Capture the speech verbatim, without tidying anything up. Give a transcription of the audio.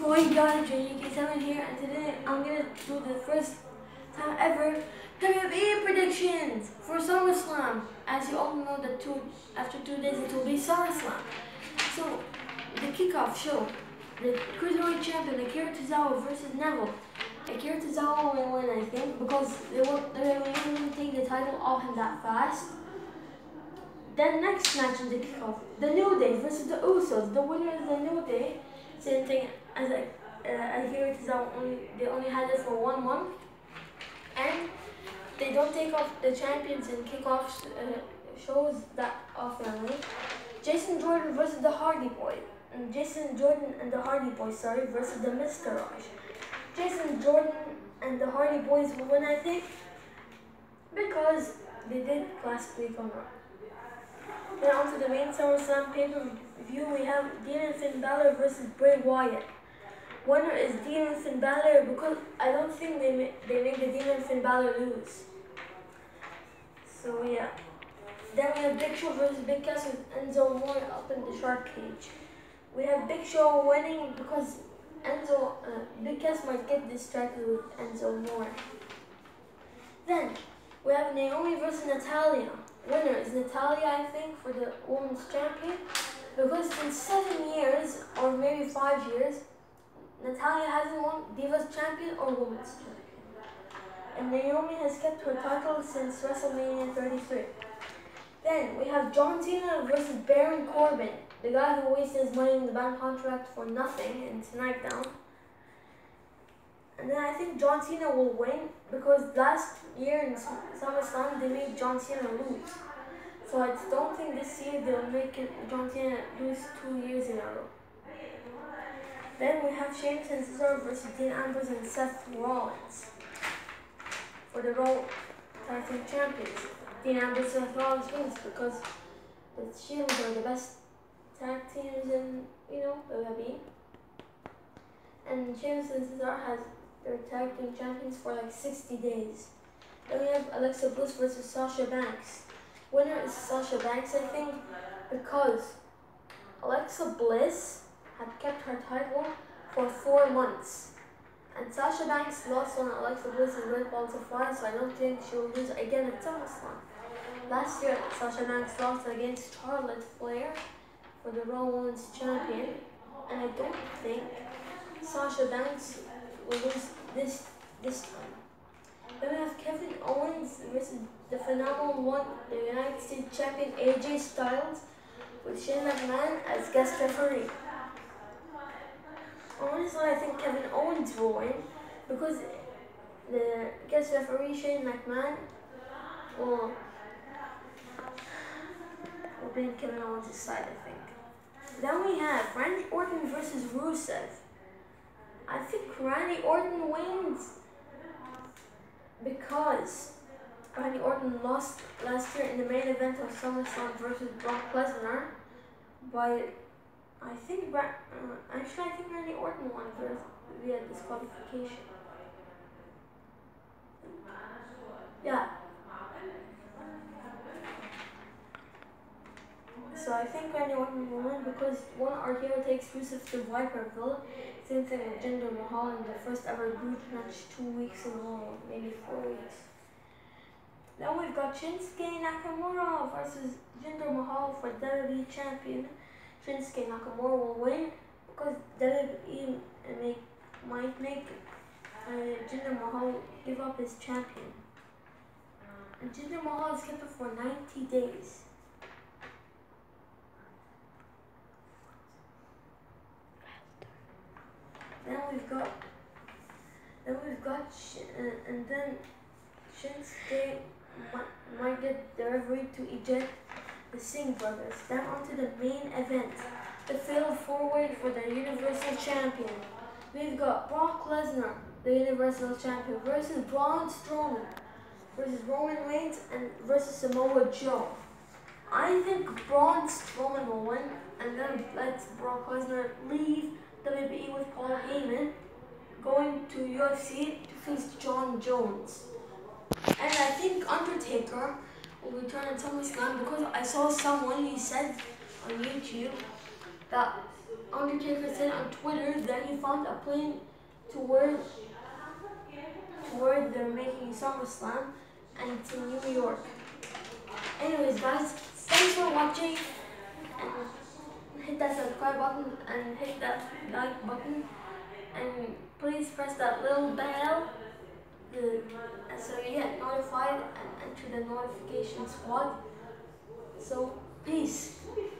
Hey guys, J K seven here, and today I'm gonna do the first time ever W W E predictions for SummerSlam. As you all know, that two after two days it will be SummerSlam. So the kickoff show, the Cruiserweight Champion Akira Tozawa versus Neville. Akira Tozawa will win, I think, because they won't they won't take the title off him that fast. Then next match in the kickoff, the New Day versus the Usos. The winner is the New Day. Same thing as I, uh, I hear it is only they only had it for one month, and they don't take off the champions in kickoff uh, shows that often. Jason Jordan versus the Hardy Boys. And Jason Jordan and the Hardy Boys, sorry, versus the Miscarage. Jason Jordan and the Hardy Boys will win, I think, because they did last week on Raw. Then on to the main SummerSlam pay-per-view, we have Dean and Finn Balor versus Bray Wyatt. Winner is Dean and Finn Balor because I don't think they make, they make the Dean and Finn Balor lose. So yeah. Then we have Big Show versus Big Cass with Enzo Moore up in the shark cage. We have Big Show winning because Enzo, uh, Big Cass might get distracted with Enzo Moore. Then we have Naomi versus Natalya. Winner is Natalya, I think, for the Women's Champion, because in seven years, or maybe five years, Natalya hasn't won Divas Champion or Women's Champion. And Naomi has kept her title since WrestleMania thirty-three. Then we have John Cena versus Baron Corbin, the guy who wasted his money in the bank contract for nothing in SmackDown. And then I think John Cena will win because last year in SummerSlam they made John Cena lose. So I don't think this year they'll make it John Cena lose two years in a row. Then we have Sheamus and Cesaro versus Dean Ambrose and Seth Rollins for the Raw Tag Team Champions. Dean Ambrose and Seth Rollins wins because the Shield are the best tag teams in, you know, W W E. And Sheamus and Cesaro has their tag team champions for like sixty days. Then we have Alexa Bliss versus Sasha Banks. Winner is Sasha Banks, I think, because Alexa Bliss had kept her title for four months. And Sasha Banks lost on Alexa Bliss in Red Balls of Fire, so I don't think she will lose again at SummerSlam. Last year, Sasha Banks lost against Charlotte Flair for the Raw Women's Champion, and I don't think Sasha Banks will lose this this time. Then we have Kevin Owens versus the phenomenal one, the United States Champion A J Styles, with Shane McMahon as guest referee. Honestly, I think Kevin Owens will win because the guest referee Shane McMahon will, will be on Kevin Owens' side, I think. Then we have Randy Orton versus Rusev. I think Randy Orton wins because Randy Orton lost last year in the main event of SummerSlam versus Brock Lesnar by, I think, uh, actually I think Randy Orton won via disqualification. Yeah. So I think Randy Orton will win because one, our hero takes Rusev to Viperville. Same thing with Jinder Mahal in the first ever group match two weeks in a row, maybe four weeks. Then we've got Shinsuke Nakamura versus Jinder Mahal for W W E Champion. Shinsuke Nakamura will win because W W E make, might make uh, Jinder Mahal give up his champion. And Jinder Mahal is kept it for ninety days. Then we've got, then we've got, uh, and then Shinsuke might, might get the referee to eject the Singh brothers. Then on to the main event, the fatal four-way for the Universal Champion. We've got Brock Lesnar, the Universal Champion, versus Braun Strowman, versus Roman Reigns, and versus Samoa Joe. I think Braun Strowman will win, and then let Brock Lesnar leave W W E with Paul Heyman, going to U F C to face John Jones. And I think Undertaker will return at SummerSlam because I saw someone, he said on YouTube that Undertaker said on Twitter that he found a plane to where, to where they're making SummerSlam, and it's in New York. Anyways, guys, thanks for watching, and hit that subscribe button and hit that like button, and please press that little bell the, so you get notified and enter the notification squad. So, peace.